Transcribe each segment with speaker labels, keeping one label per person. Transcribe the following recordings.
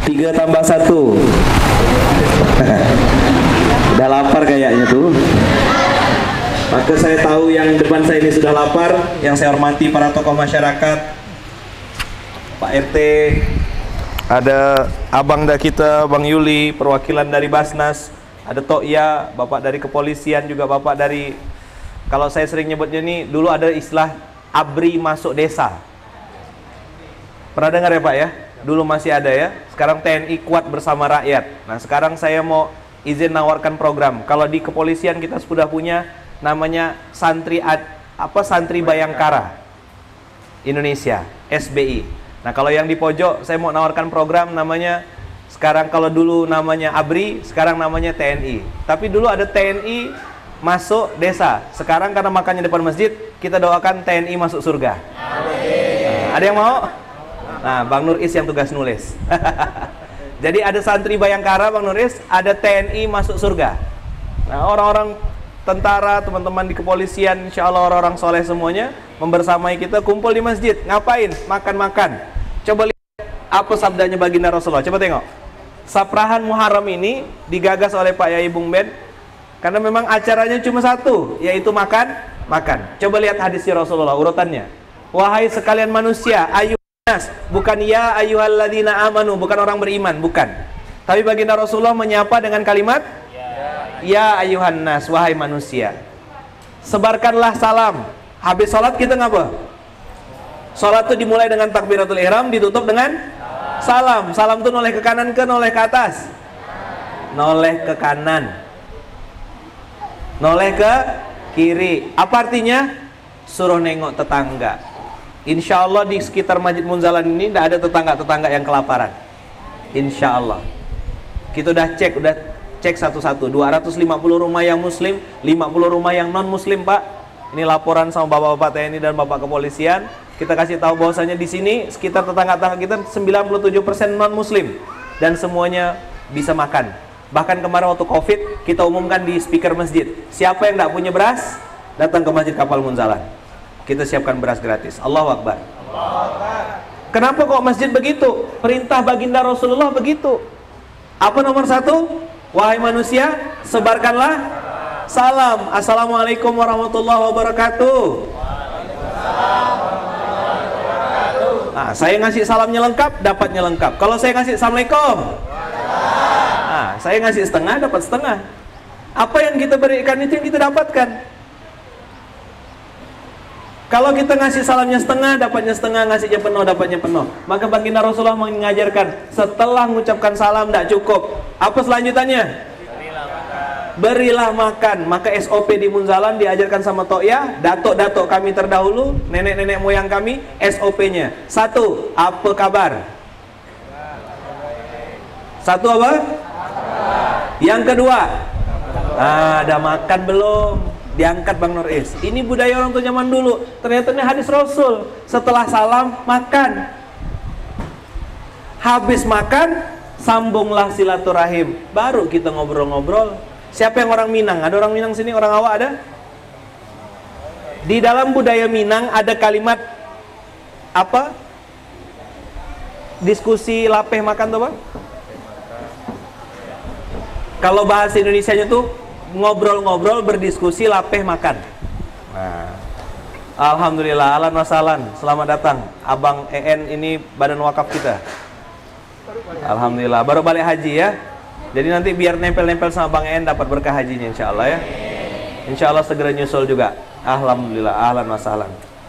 Speaker 1: 3 tambah 1. Udah lapar kayaknya tuh. Maka saya tahu yang depan saya ini sudah lapar. Yang saya hormati para tokoh masyarakat, Pak RT, ada abang da kita, Bang Yuli, perwakilan dari Basnas, ada Tokya, bapak dari kepolisian, juga bapak dari, kalau saya sering nyebutnya nih, dulu ada istilah ABRI masuk desa. Pernah dengar ya Pak ya? Dulu masih ada ya. Sekarang TNI kuat bersama rakyat. Nah sekarang saya mau izin nawarkan program. Kalau di kepolisian kita sudah punya namanya Santri Bayangkara Indonesia, SBI. Nah kalau yang di pojok saya mau nawarkan program namanya, sekarang kalau dulu namanya ABRI, sekarang namanya TNI. Tapi dulu ada TNI masuk desa. Sekarang karena makannya depan masjid, kita doakan TNI masuk surga. Nah, ada yang mau? Nah, Bang Nuris yang tugas nulis. Jadi ada Santri Bayangkara, Bang Nuris, ada TNI masuk surga. Nah, orang-orang tentara, teman-teman di kepolisian, insya Allah orang-orang soleh semuanya membersamai kita kumpul di masjid. Ngapain? Makan-makan. Coba lihat apa sabdanya baginda Rasulullah. Coba tengok. Saprahan Muharram ini digagas oleh Pak Yai Bung Ben, karena memang acaranya cuma satu, yaitu makan. Coba lihat hadisnya Rasulullah urutannya. Wahai sekalian manusia, ayuhnas, bukan ya ayyuhalladzina amanu, bukan orang beriman, bukan. Tapi baginda Rasulullah menyapa dengan kalimat ya ayuhan nas, wahai manusia, sebarkanlah salam. Habis sholat kita ngapa? Sholat itu dimulai dengan takbiratul ihram, ditutup dengan salam. Salam itu noleh ke kanan ke noleh ke atas? Noleh ke kanan. Noleh ke kiri. Apa artinya? Suruh nengok tetangga. Insya Allah di sekitar Masjid Munzalan ini tidak ada tetangga-tetangga yang kelaparan. Insya Allah. Kita udah cek satu-satu, 250 rumah yang muslim, 50 rumah yang non muslim Pak. Ini laporan sama bapak-bapak TNI dan bapak kepolisian. Kita kasih tahu bahwasanya di sini sekitar tetangga-tetangga kita 97% non muslim dan semuanya bisa makan. Bahkan kemarin waktu Covid kita umumkan di speaker masjid, siapa yang tidak punya beras datang ke Masjid Kapal Munzalan. Kita siapkan beras gratis. Allahu Akbar. Kenapa kok masjid begitu? Perintah baginda Rasulullah begitu. Apa nomor 1? Wahai manusia, sebarkanlah salam. Assalamualaikum warahmatullahi wabarakatuh. Nah, saya ngasih salamnya lengkap, dapatnya lengkap. Kalau saya ngasih assalamualaikum, nah, saya ngasih setengah, dapat setengah. Apa yang kita berikan itu yang kita dapatkan. Kalau kita ngasih salamnya setengah, dapatnya setengah, ngasihnya penuh, dapatnya penuh. Maka baginda Rasulullah mengajarkan, setelah mengucapkan salam tidak cukup. Apa selanjutannya? Berilah makan. Maka SOP di Munzalan diajarkan sama Tokya, datuk-datuk kami terdahulu, nenek-nenek moyang kami, SOP-nya. 1, apa kabar? 1 apa? Yang kedua, ada makan belum? Diangkat Bang Nuris. Ini budaya orang tua zaman dulu. Ternyata ini hadis Rasul. Setelah salam, makan. Habis makan, sambunglah silaturahim. Baru kita ngobrol-ngobrol. Siapa yang orang Minang? Ada orang Minang sini? Orang Awak ada? Di dalam budaya Minang ada kalimat apa? Diskusi lapeh makan tuh Bang? Kalau bahasa Indonesianya tuh ngobrol-ngobrol, berdiskusi, lapeh makan. Nah, alhamdulillah, ahlan wasalan, selamat datang Abang EN, ini badan wakaf kita. Alhamdulillah, baru balik haji ya. Jadi nanti biar nempel-nempel sama Bang EN dapat berkah hajinya insya Allah ya. Insya Allah segera nyusul juga. Alhamdulillah, ahlan wasalan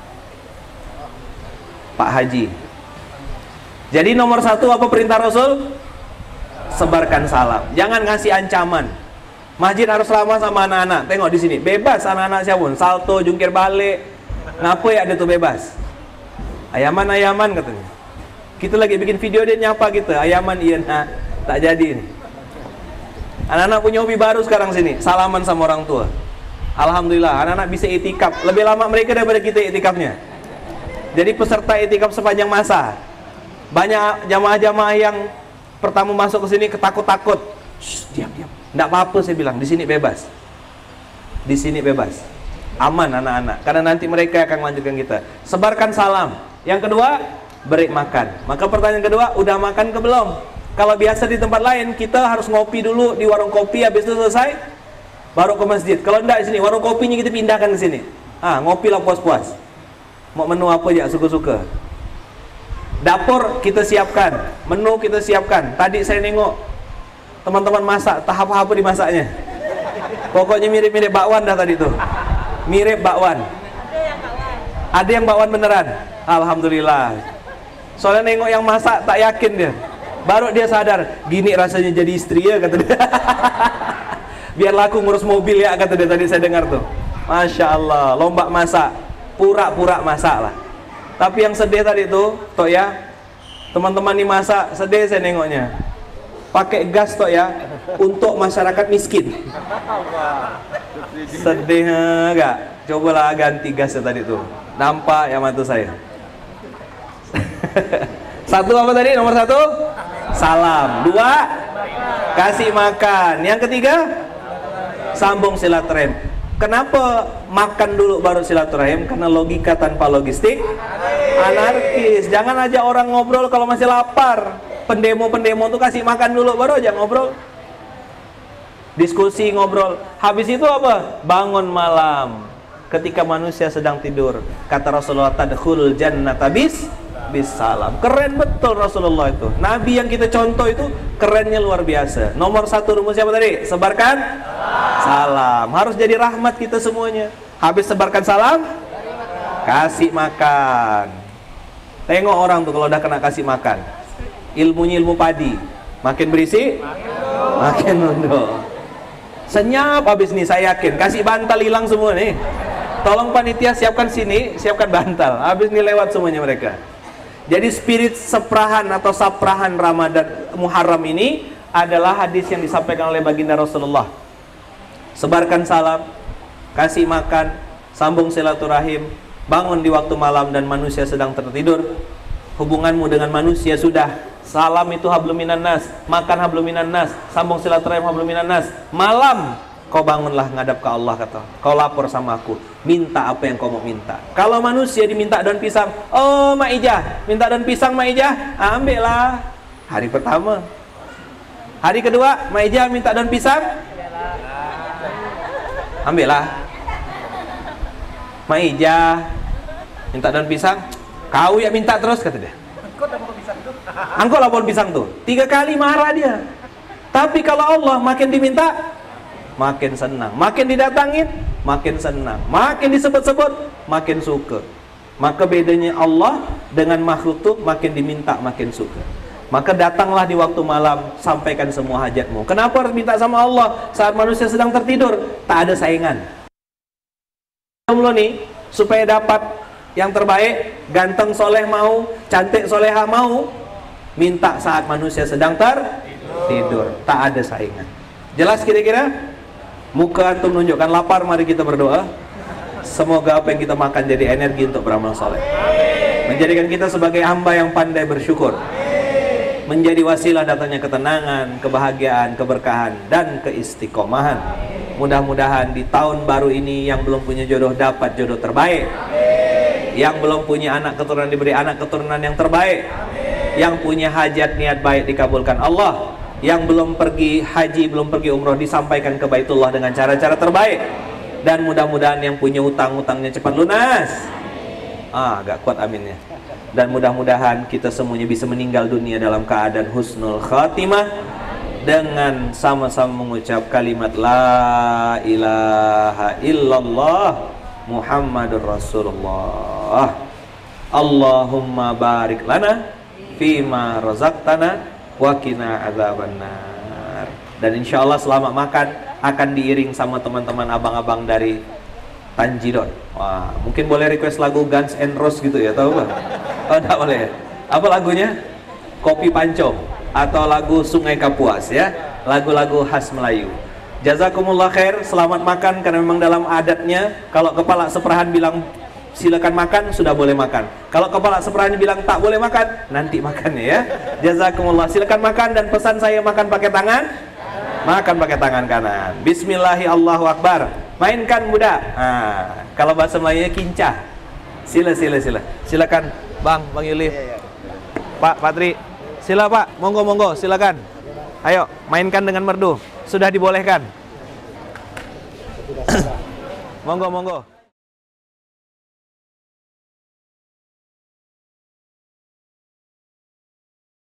Speaker 1: Pak Haji. Jadi nomor 1 apa perintah Rasul? Sebarkan salam. Jangan ngasih ancaman. Masjid harus ramah sama anak-anak. Tengok di sini, bebas anak-anak siapun, salto, jungkir balik. Ngapa ya dia tuh bebas? Ayaman-ayaman katanya. Kita lagi bikin video dia nyapa kita, ayaman iya nah, tak jadi nih. Anak-anak punya hobi baru sekarang sini, salaman sama orang tua. Alhamdulillah, anak-anak bisa itikaf. Lebih lama mereka daripada kita itikafnya. Jadi peserta itikaf sepanjang masa. Banyak jamaah-jamaah yang pertama masuk ke sini ketakut-takut. Diam-diam. Tidak apa-apa saya bilang, di sini bebas. Di sini bebas. Aman anak-anak, karena nanti mereka akan melanjutkan kita. Sebarkan salam. Yang kedua, beri makan. Maka pertanyaan kedua, udah makan ke belum? Kalau biasa di tempat lain kita harus ngopi dulu di warung kopi, habis itu selesai baru ke masjid. Kalau enggak di sini warung kopinya kita pindahkan ke sini. Ngopilah puas-puas. Mau menu apa aja suka-suka. Dapur kita siapkan, menu kita siapkan. Tadi saya nengok teman-teman masak, tahap apa dimasaknya. Pokoknya mirip-mirip bakwan dah tadi tuh. Mirip bakwan. Ada yang bakwan beneran. Alhamdulillah. Soalnya nengok yang masak tak yakin dia. Baru dia sadar, gini rasanya jadi istri ya, kata dia. Biar laku ngurus mobil ya, kata dia tadi saya dengar tuh. Masya Allah, lomba masak, pura-pura masak lah. Tapi yang sedih tadi tuh, toh ya, teman-teman nih masak, sedih saya nengoknya. Pakai gas toh ya, untuk masyarakat miskin. Sedih enggak? Cobalah ganti gasnya tadi tuh. Nampak ya mata saya. Satu apa tadi? Nomor satu? Salam. Dua, kasih makan. Yang ketiga, sambung silaturahim. Kenapa makan dulu baru silaturahim? Karena logika tanpa logistik anarkis. Jangan aja orang ngobrol kalau masih lapar. Pendemo tuh kasih makan dulu baru aja ngobrol. Diskusi, ngobrol. Habis itu apa? Bangun malam ketika manusia sedang tidur. Kata Rasulullah, tadkhulul jannata bisalam. Keren betul Rasulullah itu. Nabi yang kita contoh itu kerennya luar biasa. Nomor satu rumus siapa tadi? Sebarkan salam. Harus jadi rahmat kita semuanya. Habis sebarkan salam, kasih makan. Tengok orang tuh kalau udah kena kasih makan. Ilmunya ilmu padi. Makin berisi, makin nunduk. Senyap habis nih, saya yakin. Kasih bantal hilang semua nih. Tolong panitia siapkan sini, siapkan bantal. Habis nih lewat semuanya mereka. Jadi spirit seprahan atau saprahan Ramadan Muharram ini adalah hadis yang disampaikan oleh baginda Rasulullah. Sebarkan salam, kasih makan, sambung silaturahim, bangun di waktu malam dan manusia sedang tertidur. Hubunganmu dengan manusia sudah. Salam itu hablum minan nas, makan hablum minan nas, sambung silaturahim hablum minan nas. Malam kau bangunlah ngadap ke Allah, kata. Kau lapor sama aku, minta apa yang kau mau minta. Kalau manusia diminta daun pisang, oh Mak Ijah, minta daun pisang Mak Ijah, ambillah. Hari pertama. Hari kedua, Mak Ijah minta daun pisang, ambillah. Mak Ijah minta daun pisang, kau ya minta terus, kata dia. Angkot lah pohon pisang tuh. 3 kali marah dia. Tapi kalau Allah makin diminta, makin senang. Makin didatangin, makin senang. Makin disebut-sebut, makin suka. Maka bedanya Allah dengan makhluk tuh makin diminta, makin suka. Maka datanglah di waktu malam, sampaikan semua hajatmu. Kenapa harus minta sama Allah saat manusia sedang tertidur? Tak ada saingan. Lo nih, supaya dapat yang terbaik, ganteng soleh mau, cantik soleha mau, minta saat manusia sedang tertidur. Tak ada saingan. Jelas kira-kira? Muka antum nunjukkan lapar, mari kita berdoa. Semoga apa yang kita makan jadi energi untuk beramal soleh. Menjadikan kita sebagai hamba yang pandai bersyukur. Menjadi wasilah datangnya ketenangan, kebahagiaan, keberkahan, dan keistiqomahan. Mudah-mudahan di tahun baru ini yang belum punya jodoh dapat jodoh terbaik. Yang belum punya anak keturunan diberi anak keturunan yang terbaik. Yang punya hajat niat baik dikabulkan Allah. Yang belum pergi haji, belum pergi umroh disampaikan ke Baitullah dengan cara-cara terbaik. Dan mudah-mudahan yang punya hutang-hutangnya cepat lunas. Agak kuat aminnya. Dan mudah-mudahan kita semuanya bisa meninggal dunia dalam keadaan husnul khatimah, dengan sama-sama mengucap kalimat la ilaha illallah Muhammadur Rasulullah. Allahumma barik lana fima razaqtana wa qina adzabannar. Dan insya Allah selama makan akan diiring sama teman-teman abang-abang dari Tanjidor. Wah, mungkin boleh request lagu Guns N' Roses gitu ya, tahu nggak? Oh, enggak boleh. Apa lagunya? Kopi Pancong atau lagu Sungai Kapuas ya, lagu-lagu khas Melayu. Jazakumullah khair, selamat makan, karena memang dalam adatnya kalau kepala seperahan bilang silakan makan, sudah boleh makan. Kalau kepala seperahan bilang tak boleh makan, nanti makannya ya. Jazakumullah, silakan makan, dan pesan saya makan pakai tangan, makan pakai tangan kanan. Bismillahi Allahu Akbar. Mainkan muda. Kalau bahasa Melayunya kincah. Sila. Silakan Bang Yuli. Pak Patri, Sila Pak, monggo silakan. Ayo, mainkan dengan merdu. Sudah dibolehkan. Monggo.